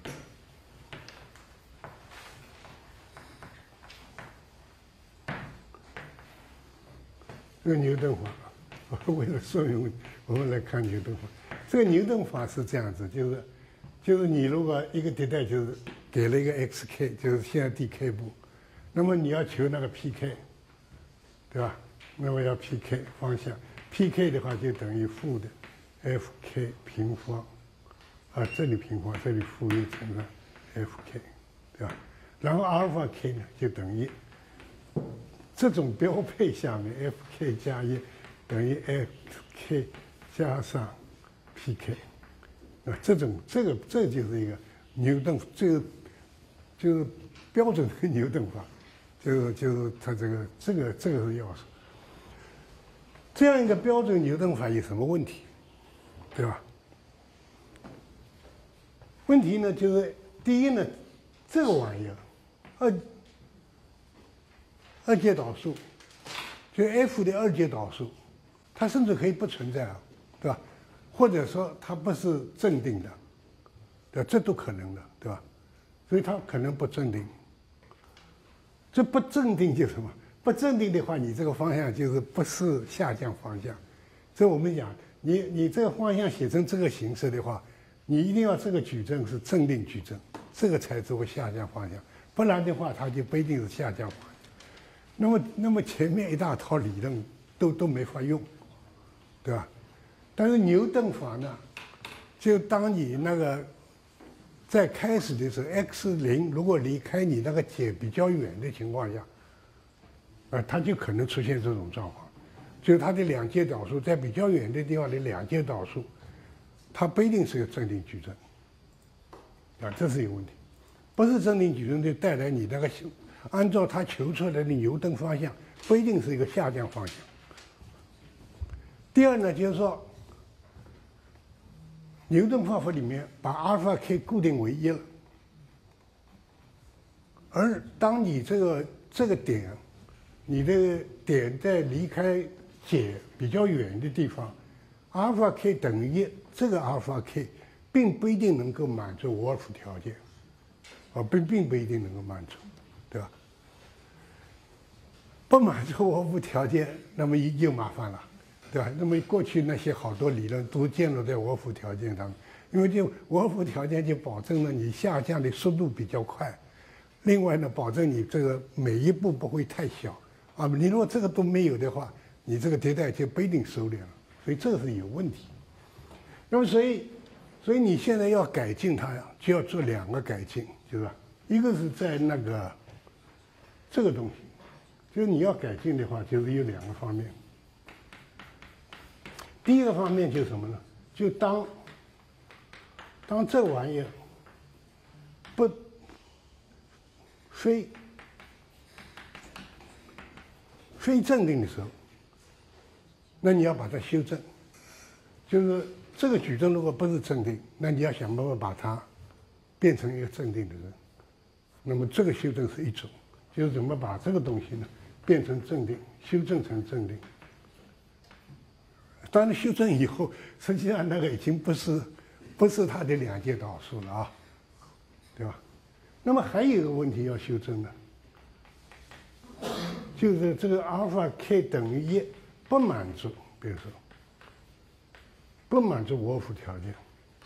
这个牛顿法，为了说明我们来看牛顿法。这个牛顿法是这样子，就是你如果一个迭代就是给了一个 xk， 就是现在 dk 步，那么你要求那个 pk， 对吧？那么要 pk 方向 ，pk 的话就等于负的 fk 平方，这里平方，这里负1乘上 fk， 对吧？然后阿尔法 k 呢就等于这种标配下面 fk 加1等于 fk 加上 pk， 这就是一个牛顿，就是标准的牛顿法，就是它这个是要素。这样一个标准牛顿法有什么问题，对吧？问题呢，就是第一呢，这个玩意儿，二阶导数，就 f 的二阶导数，它甚至可以不存在啊，对吧？或者说它不是正定的，对吧？这都可能的，对吧？所以它可能不正定。这不正定就是什么？不正定的话，你这个方向就是不是下降方向。所以我们讲，你这个方向写成这个形式的话，你一定要这个矩阵是正定矩阵，这个才是会下降方向，不然的话它就不一定是下降方向。那么前面一大套理论都没法用，对吧？但是牛顿法呢，就当你那个在开始的时候 x0 如果离开你那个解比较远的情况下，它就可能出现这种状况，就是它的两阶导数在比较远的地方的两阶导数，它不一定是个正定矩阵，这是一个问题。不是正定矩阵就带来你那个按照它求出来的牛顿方向，不一定是一个下降方向。第二呢，就是说，牛顿方法里面把阿尔法 k 固定为1了，而当你这个点，你的点在离开解比较远的地方，阿尔法 k 等于1，这个阿尔法 k 并不一定能够满足沃尔夫条件，并不一定能够满足，对吧？不满足沃尔夫条件，那么又麻烦了，对吧？那么过去那些好多理论都建立在沃尔夫条件上面，因为就沃尔夫条件就保证了你下降的速度比较快，另外呢，保证你这个每一步不会太小。你如果这个都没有的话，你这个迭代就不一定收敛了，所以这个是有问题。那么所以你现在要改进它呀，就要做2个改进，就是吧？一个是在那个这个东西，就是你要改进的话，就是有2个方面。第一个方面就是什么呢？就当这玩意儿不非正定的时候，那你要把它修正，就是这个矩阵如果不是正定，那你要想办法把它变成一个正定的人。那么这个修正是一种，就是怎么把这个东西呢变成正定，修正成正定。当然修正以后，实际上那个已经不是它的两阶导数了啊，对吧？那么还有一个问题要修正的，就是这个阿尔法 k 等于1不满足，比如说不满足沃尔夫条件。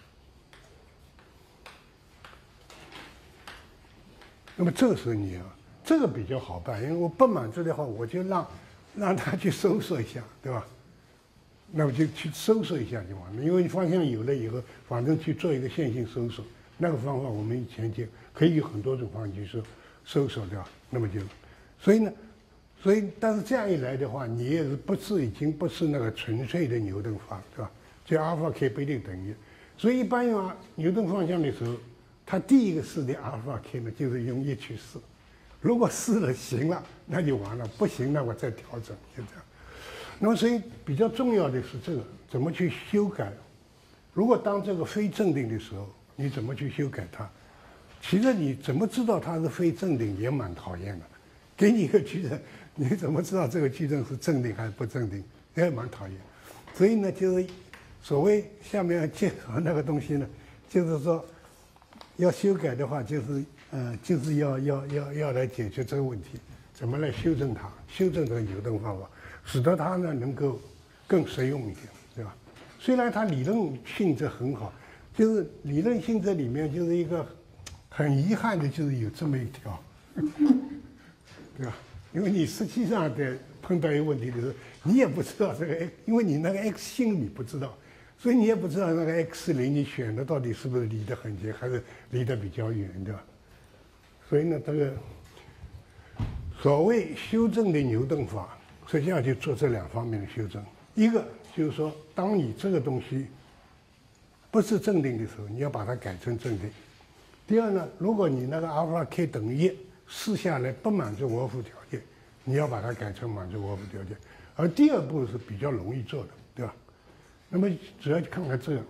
那么这个时候你这个比较好办，因为我不满足的话，我就让他去搜索一下，对吧？那么就去搜索一下就完了，因为方向有了以后，反正去做一个线性搜索，那个方法我们以前就可以有很多种方法去搜索，对吧？那么就，所所以，但是这样一来的话，你也是已经不是那个纯粹的牛顿方，对吧？就阿尔法 k 不一定等于。所以一般用牛顿方向的时候，它第一个试的阿尔法 k 呢，就是用1去试。如果试了行了，那就完了；不行，那我再调整，就这样。那么，所以比较重要的是这个怎么去修改。如果当这个非正定的时候，你怎么去修改它？其实你怎么知道它是非正定也蛮讨厌的。给你一个矩阵，你怎么知道这个矩阵是正定还是不正定？也蛮讨厌。所以呢，就是所谓下面要介绍那个东西呢，就是说要修改的话，就是要来解决这个问题，怎么来修正它，修正这个牛顿方法，使得它呢能够更实用一点，对吧？虽然它理论性质很好，就是理论性质里面就是一个很遗憾的，就是有这么一条。对吧？因为你实际上在碰到一个问题的时候，你也不知道这个 x， 因为你那个 x 性你不知道，所以你也不知道那个 x0你选的到底是不是离得很近，还是离得比较远，对吧？所以呢，这个所谓修正的牛顿法，实际上就做这2方面的修正。一个就是说，当你这个东西不是正定的时候，你要把它改成正定。第二呢，如果你那个阿尔法 k 等于1试下来不满足沃夫条件，你要把它改成满足沃夫条件。而第2步是比较容易做的，对吧？那么主要看看这个，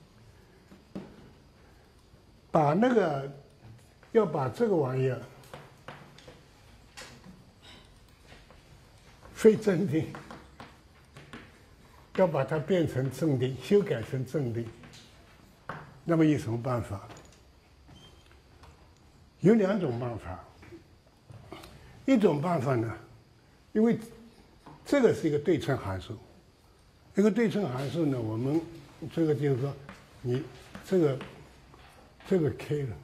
要把这个玩意儿非正定，要把它变成正定，修改成正定。那么有什么办法？有2种办法。一种办法呢，因为这个是一个对称函数，一个对称函数呢，我们这个就是说，你这个 k 呢，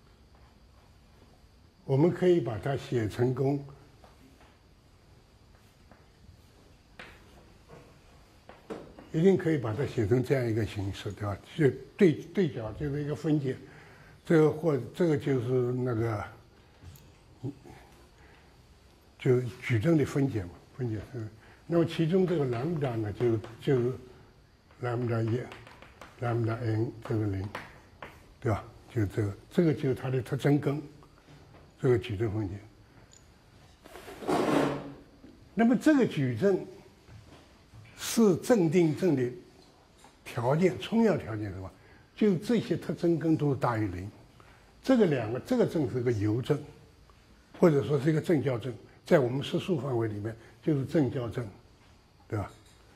我们可以把它写成功，一定可以把它写成这样一个形式，对吧？就对角就是一个分解，这个就是那个。就是矩阵的分解嘛，分解。那么其中这个兰姆达呢，就是兰姆达1，兰姆达 n 这个0，对吧？就这个就是它的特征根，这个矩阵分解。那么这个矩阵是正定正的条件，充要条件是吧？就这些特征根都是大于0。这个正是个尤正，或者说是一个正校正。在我们实数范围里面，就是正校正，对吧？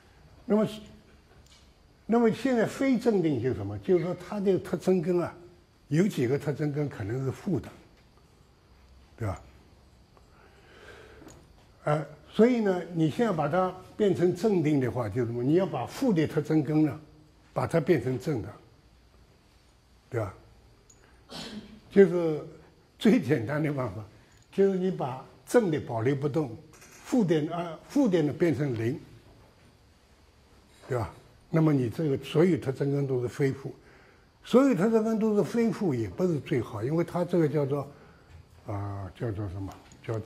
那么现在非正定就是什么？就是说它的特征根啊，有几个特征根可能是负的，对吧？所以呢，你现在把它变成正定的话，就是什么？你要把负的特征根呢，把它变成正的，对吧？就是最简单的办法，就是你把正的保留不动，负的呢变成0，对吧？那么你这个所有特征根都是非负，所有特征根都是非负也不是最好，因为它这个叫做什么？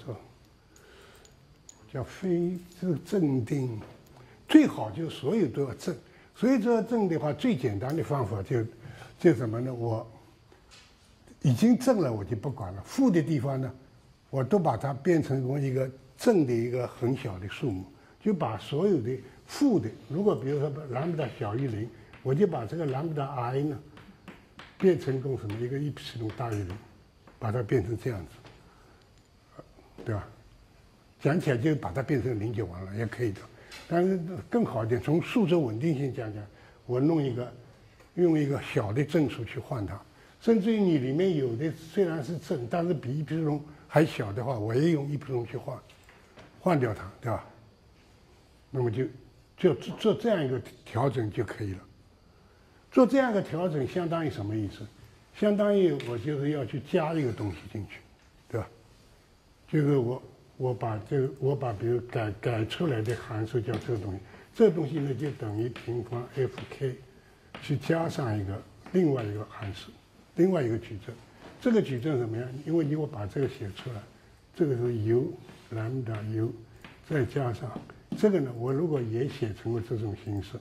叫非正定，最好就所有都要正。所以这要正的话，最简单的方法就什么呢？我已经正了，我就不管了。负的地方呢，我都把它变成一个正的一个很小的数目，就把所有的负的，如果比如说兰姆达小于0，我就把这个兰姆达 i 呢变成什么一个υ大于0，把它变成这样子，对吧？讲起来就把它变成0就完了，也可以的。但是更好一点，从数值稳定性讲，我用一个小的正数去换它，甚至于你里面有的虽然是正，但是比υ还小的话，我也用υ去换掉它，对吧？那么就做这样一个调整就可以了。做这样一个调整相当于什么意思？相当于我就是要去加一个东西进去，对吧？就是我把比如改出来的函数叫这个东西，这个东西呢就等于平方 fk 去加上另外一个函数，另外一个矩阵。这个矩阵怎么样？因为我把这个写出来，这个是 u 兰姆达 u 再加上这个呢，我如果也写成了这种形式，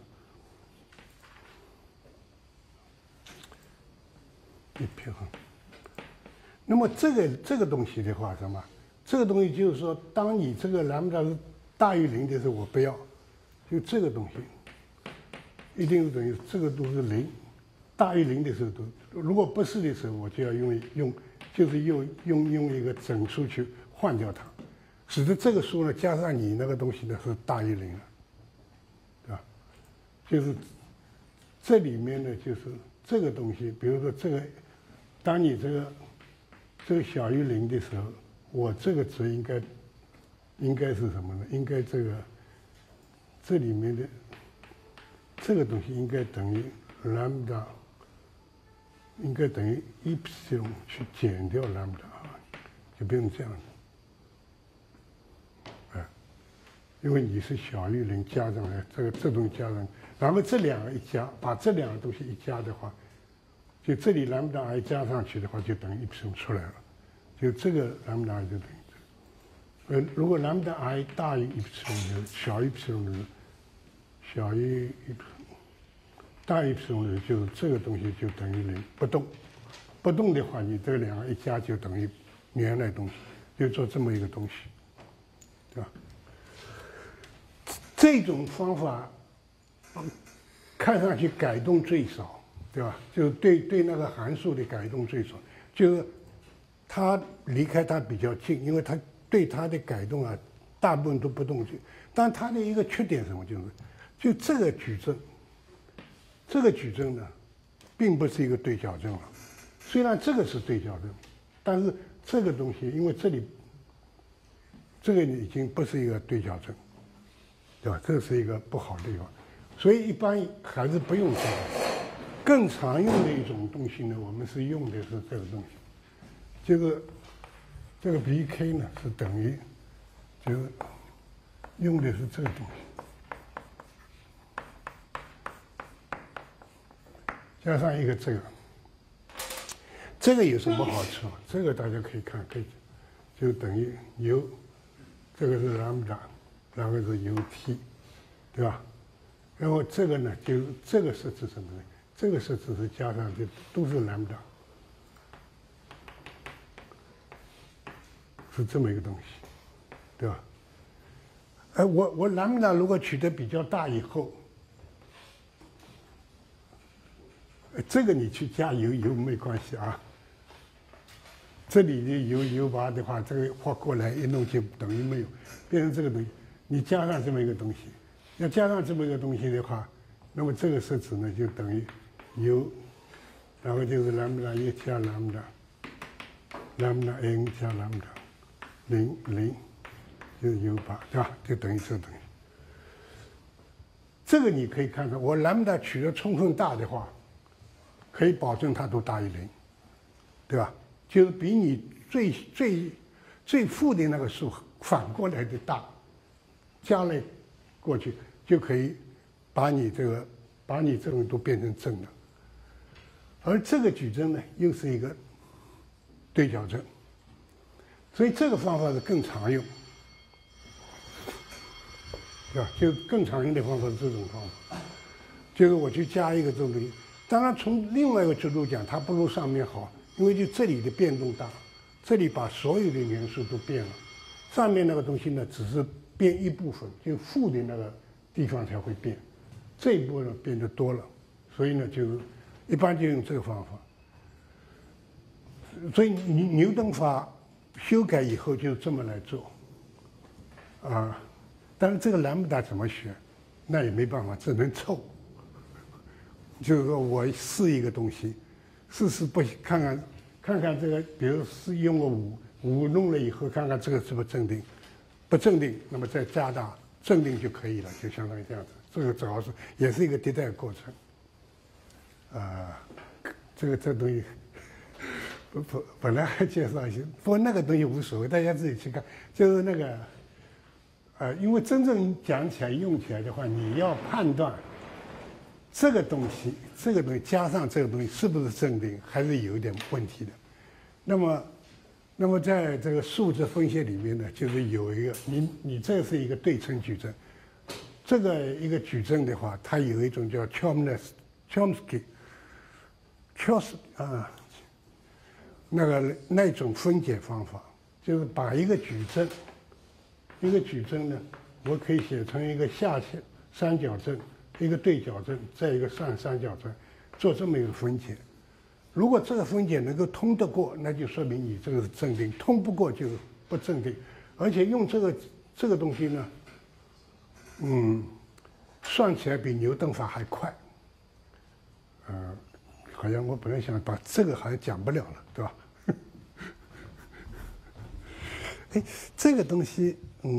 一平衡。那么这个东西的话，什么？这个东西就是说，当你这个兰姆达是大于0的时候，我不要，就这个东西一定是等于这个都是0，大于0的时候都，如果不是的时候，我就要就是用一个整数去换掉它，使得这个数呢加上你那个东西呢是大于0了，对吧？就是这里面呢就是这个东西，比如说这个，当你这个小于0的时候，我这个值应该是什么呢？应该这里面的这个东西应该等于 lambda， 应该等于 epsilon 去减掉 lambda 啊，就变成这样的。因为你是小于0加上来，这东西加上，然后这两个一加，把这两个东西一加的话，就这里 lambda I 加上去的话，就等于 epsilon 出来了，就这个 lambda I 就等于这个。如果 lambda I 大于 epsilon 小于 epsilon 小于大于 epsilon 就是这个东西就等于0，不动。不动的话，你这两个一加就等于原来东西，就做这么一个东西，对吧？这种方法看上去改动最少，对吧？就对那个函数的改动最少，就是它离开它比较近，因为它对它的改动啊，大部分都不动静。但它的一个缺点是什么？就这个矩阵呢，并不是一个对角阵了。虽然这个是对角阵，但是这个东西因为这个已经不是一个对角阵，对吧？这是一个不好的地方，所以一般还是不用这个。更常用的一种东西呢，我们是用的是这个东西，就是这个 bk 呢是等于，就是用的是这个东西。加上一个这个有什么好处？这个大家可以看，就等于 u， 这个是 lambda， 然后是 ut， 对吧？然后这个呢，就这个设置什么呢？这个设置是加上这都是 lambda， 是这么一个东西，对吧？我 lambda 如果取得比较大以后。这个你去加油没关系啊。这里的油把的话，这个画过来一弄就等于没有，变成这个东西。你加上这么一个东西，要加上这么一个东西的话，那么这个式子呢就等于油，然后就是 lambda 1加 lambda n 加 lambda 0就是U8，对吧？就等于这个东西。这个你可以看到，我 lambda 取得充分大的话。可以保证它都大于0，对吧？就是比你最负的那个数反过来的大，加了过去就可以把你这种都变成正的。而这个矩阵呢，又是一个对角阵，所以这个方法是更常用，对吧？就更常用的方法是这种方法，就是我去加一个这种东西。当然，从另外一个角度讲，它不如上面好，因为就这里的变动大，这里把所有的元素都变了，上面那个东西呢，只是变一部分，就负的那个地方才会变，这一波呢变得多了，所以呢，就一般就用这个方法。所以牛顿法修改以后就这么来做，啊，但是这个兰姆达怎么选，那也没办法，只能凑。就是说我试一个东西，试不看看这个，比如是用个5弄了以后，看看这个是不是正定，不正定，那么再加大正定就可以了，就相当于这样子。这个主要是也是一个迭代过程。这东西本来还介绍一些，不过那个东西无所谓，大家自己去看。就是那个因为真正讲起来用起来的话，你要判断。这个东西加上这个东西是不是正定，还是有一点问题的。那么， 那么在这个数值分析里面呢，就是有一个你这是一个对称矩阵，这个一个矩阵的话，它有一种叫 Chomsky 那种分解方法，就是把一个矩阵呢，我可以写成一个下三角阵，一个对角阵，再一个上三角阵，做这么一个分解。如果这个分解能够通得过，那就说明你这个是正定；通不过就不正定。而且用这个东西呢，算起来比牛顿法还快。好像我本来想把这个好像讲不了了，对吧？哎，这个东西，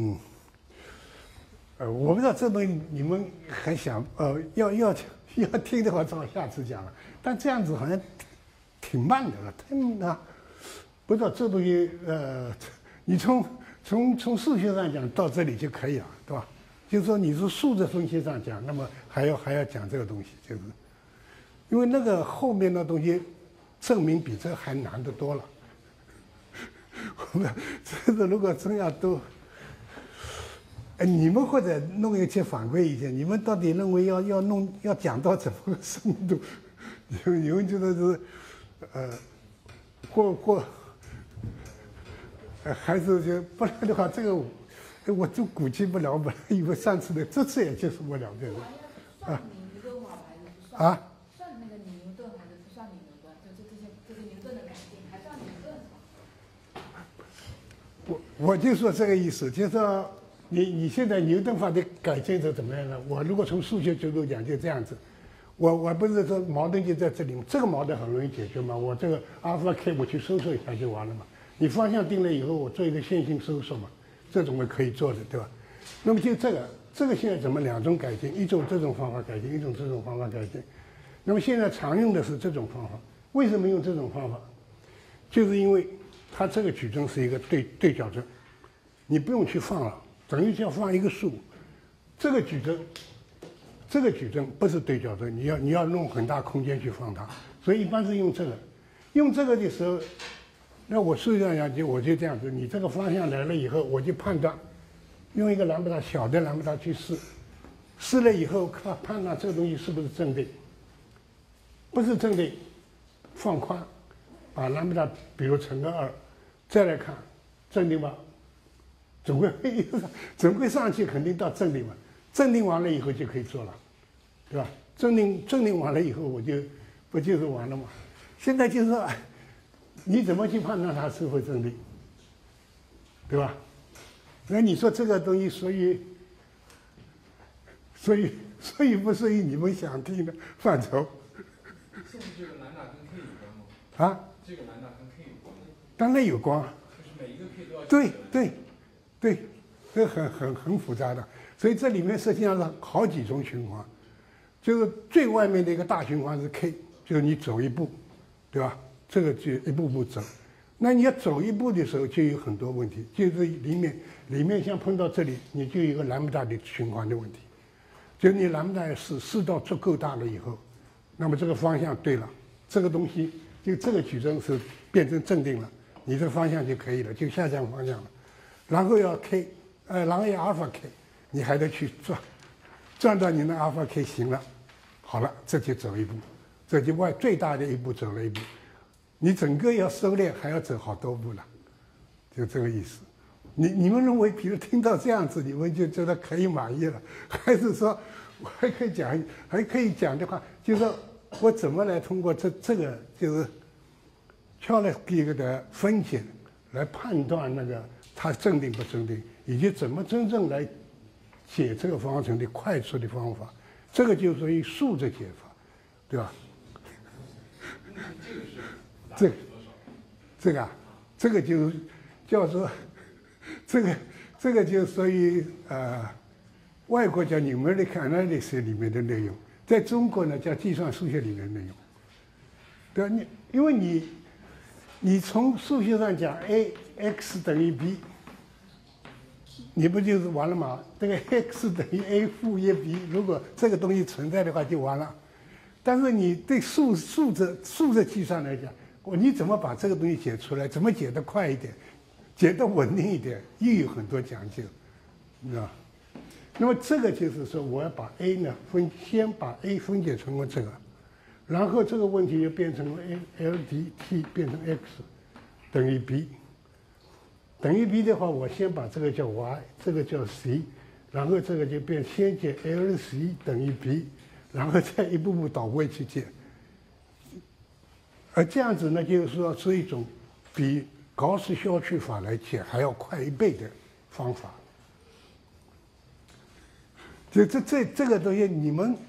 我不知道这东西你们还想要听的话，正好下次讲了。但这样子好像挺慢的了，太啊，不知道这东西你从数学上讲到这里就可以了，对吧？就是说你是数字分析上讲，那么还要讲这个东西，就是因为那个后面的东西证明比这还难得多了。我们这个如果真要都，你们或者弄一些反馈意见，你们到底认为要讲到怎么个深度？你们觉得是还是就不然的话，这个我就估计不了。我本来以为上次的，这次也接受不了这个。 算你牛顿法还是不算？算那个你牛顿还是不算你牛顿？这个牛顿的改进还算牛顿法？ 我就说这个意思，就是说你现在牛顿法的改进是怎么样呢？我如果从数学角度讲，就这样子。我不是说矛盾就在这里吗？这个矛盾很容易解决嘛。我这个阿尔法 k 我去搜索一下就完了嘛。你方向定了以后，我做一个线性搜索嘛，这种可以做的，对吧？那么就这个现在怎么两种改进？一种这种方法改进，一种这种方法改进。那么现在常用的是这种方法。为什么用这种方法？就是因为它这个矩阵是一个对角阵，你不用去放了，等于要放一个数。这个矩阵不是对角阵，你要弄很大空间去放它，所以一般是用这个。用这个的时候，那我数学上讲我就这样子，你这个方向来了以后，我就判断，用一个兰姆达小的兰姆达去试了以后判断这个东西是不是正定，不是正定，放宽，把兰姆达比如乘个2，再来看正定吧，总归上去肯定到正定嘛。正定完了以后就可以做了，对吧？正定完了以后，我就不就是完了吗？现在就是说，你怎么去判断它是否正定，对吧？那你说这个东西所以不属于你们想听的范畴。 是不是这个兰达跟 K 有关吗？ 啊？ 这个兰达跟 K 有关吗？ 当然有关。 就是每一个 K 都要。 对，这很复杂的。所以这里面实际上是好几种循环，就是最外面的一个大循环是 K， 就是你走一步，对吧？这个就一步步走。那你要走一步的时候，就有很多问题，就是里面像碰到这里，你就有一个兰姆达的循环的问题，就是你兰姆达试到足够大了以后，那么这个方向对了，这个东西就这个矩阵是变成正定了，你这个方向就可以了，就下降方向了。然后要 K， 然后要阿尔法 K。你还得去转到你的阿尔法 k 行了，好了，这就走一步，这就最大的一步走了一步，你整个要收敛还要走好多步了，就这个意思。你们认为，比如听到这样子，你们就觉得可以满意了，还是说我还可以讲的话，就是说我怎么来通过这个就是Chomsky的分解来判断那个它正定不正定，以及怎么真正来解这个方程的快速的方法，这个就属于数字解法，对吧？这个就叫做这个就属于外国叫 numeric analysis 里面的内容，在中国呢叫计算数学里面的内容，对吧？因为你从数学上讲 ax 等于 b。你不就是完了吗？这个 x 等于 a 负1b， 如果这个东西存在的话就完了。但是你对数字计算来讲， 你怎么把这个东西解出来？怎么解得快一点，解得稳定一点，又有很多讲究，你知道吧？那么这个就是说，我要把 A 呢先把 A 分解成为这个，然后这个问题就变成了 LDT 变成 x 等于 b， 等于 b 的话，我先把这个叫 y， 这个叫 c， 然后这个就变先解 LC 等于 b， 然后再一步步倒位去解。而这样子呢，就是说是一种比高斯消去法来解还要快1倍的方法。这个东西你们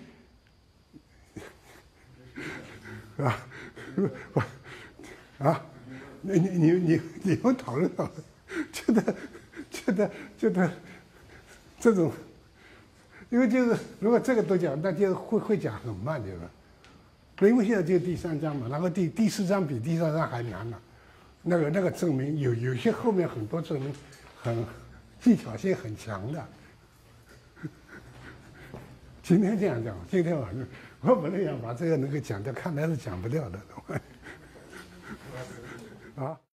你们讨论讨论，觉得这种，因为就是如果这个都讲，那就会讲很慢，对吧？因为现在就第3章嘛，然后第4章比第3章还难了。那个证明有些后面很多证明很技巧性很强的。今天这样讲，今天晚上我本来想把这个能够讲掉，看来是讲不掉的，啊。